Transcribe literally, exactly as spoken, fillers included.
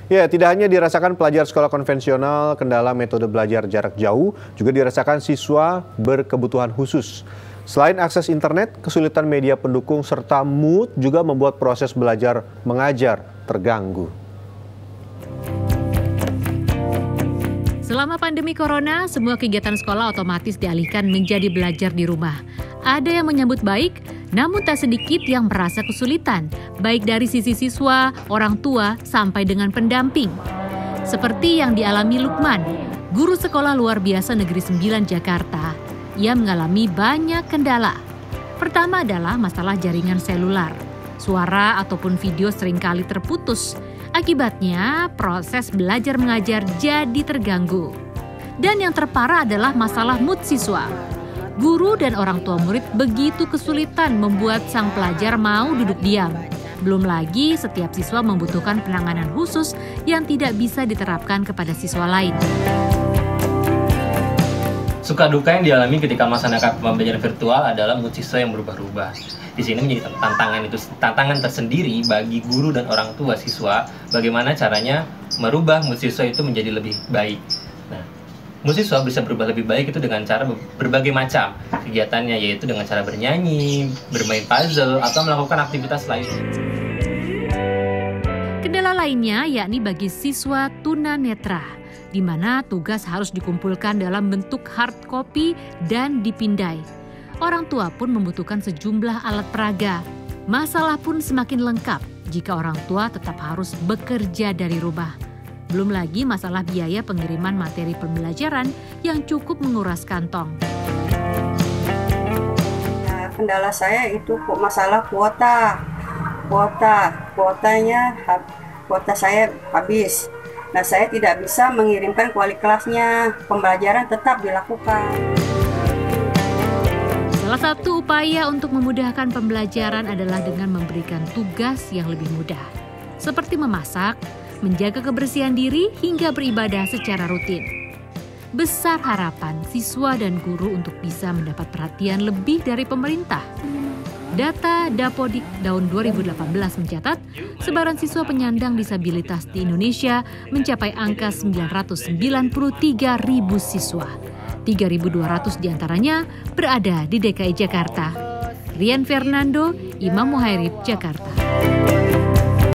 Ya, tidak hanya dirasakan pelajar sekolah konvensional, kendala metode belajar jarak jauh juga dirasakan siswa berkebutuhan khusus. Selain akses internet, kesulitan media pendukung serta mood juga membuat proses belajar mengajar terganggu. Selama pandemi corona, semua kegiatan sekolah otomatis dialihkan menjadi belajar di rumah. Ada yang menyambut baik, namun tak sedikit yang merasa kesulitan, baik dari sisi siswa, orang tua, sampai dengan pendamping. Seperti yang dialami Lukman, guru sekolah luar biasa Negeri sembilan Jakarta. Ia mengalami banyak kendala. Pertama adalah masalah jaringan selular. Suara ataupun video seringkali terputus. Akibatnya, proses belajar mengajar jadi terganggu. Dan yang terparah adalah masalah mood siswa. Guru dan orang tua murid begitu kesulitan membuat sang pelajar mau duduk diam. Belum lagi setiap siswa membutuhkan penanganan khusus yang tidak bisa diterapkan kepada siswa lain. Suka duka yang dialami ketika melaksanakan pembelajaran virtual adalah mood siswa yang berubah-ubah. Di sini menjadi tantangan itu tantangan tersendiri bagi guru dan orang tua siswa bagaimana caranya merubah mood siswa itu menjadi lebih baik. Nah, mood siswa bisa berubah lebih baik itu dengan cara berbagai macam kegiatannya, yaitu dengan cara bernyanyi, bermain puzzle, atau melakukan aktivitas lain. Kendala lainnya yakni bagi siswa tunanetra, di mana tugas harus dikumpulkan dalam bentuk hard copy dan dipindai. Orang tua pun membutuhkan sejumlah alat peraga. Masalah pun semakin lengkap jika orang tua tetap harus bekerja dari rumah. Belum lagi masalah biaya pengiriman materi pembelajaran yang cukup menguras kantong. Nah, kendala saya itu masalah kuota. Kuota, kuotanya, kuota saya habis. Nah, saya tidak bisa mengirimkan kuali kelasnya. Pembelajaran tetap dilakukan. Salah satu upaya untuk memudahkan pembelajaran adalah dengan memberikan tugas yang lebih mudah. Seperti memasak, menjaga kebersihan diri, hingga beribadah secara rutin. Besar harapan siswa dan guru untuk bisa mendapat perhatian lebih dari pemerintah. Data Dapodik tahun dua ribu delapan belas mencatat, sebaran siswa penyandang disabilitas di Indonesia mencapai angka sembilan ratus sembilan puluh tiga ribu siswa. tiga ribu dua ratus diantaranya berada di D K I Jakarta. Rian Fernando, Imam Muhairib, Jakarta.